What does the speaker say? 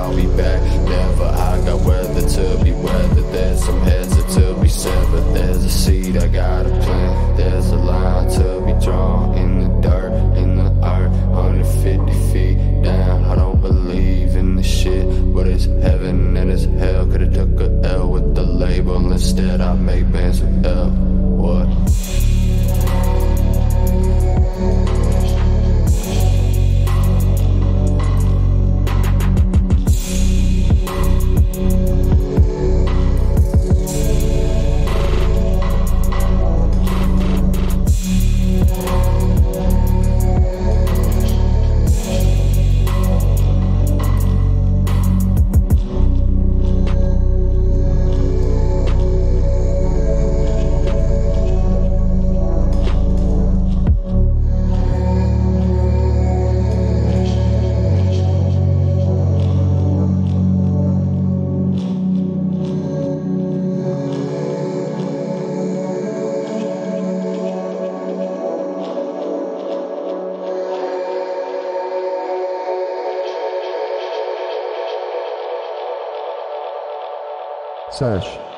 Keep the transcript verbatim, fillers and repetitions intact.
I'll be back. Never, I got weather to be weathered. There's some heads that to be severed. There's a seed I gotta plant. There's a line to be drawn in the dirt, in the art. one hundred fifty feet down. I don't believe in this shit, but it's heaven and it's hell. Could've took a L with the label. Instead I make bands with L. What? Sesh.